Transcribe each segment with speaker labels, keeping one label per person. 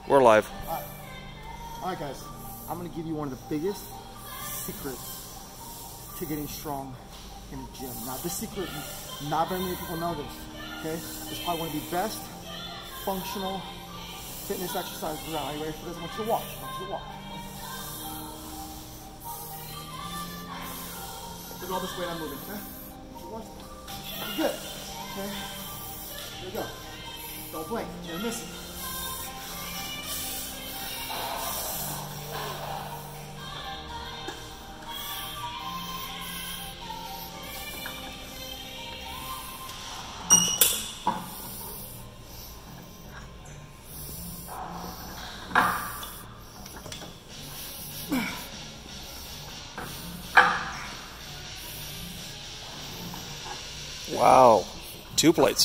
Speaker 1: We're live.
Speaker 2: All right, guys. I'm going to give you one of the biggest secrets to getting strong in the gym. Now, this secret, not very many people know this, okay? It's probably one of the best functional fitness exercises around. Are you ready for this? I want you to watch. I want you to watch. Look at all this weight I'm moving, okay? Watch. Good. Okay? Here we go. Don't blink. You're gonna miss it.
Speaker 1: Wow. 2 plates.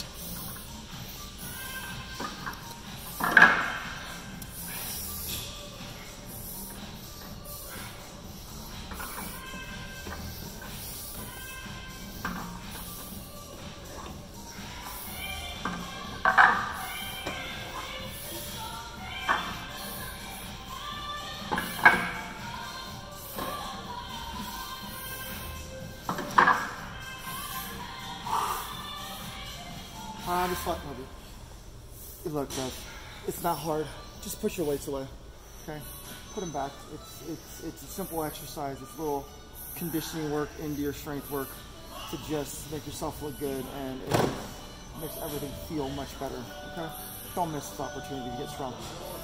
Speaker 2: I'm just fucking with you. Look, guys, it's not hard. Just push your weights away, okay? Put them back. It's a simple exercise. It's a little conditioning work into your strength work to just make yourself look good, and it makes everything feel much better, okay? Don't miss this opportunity to get strong.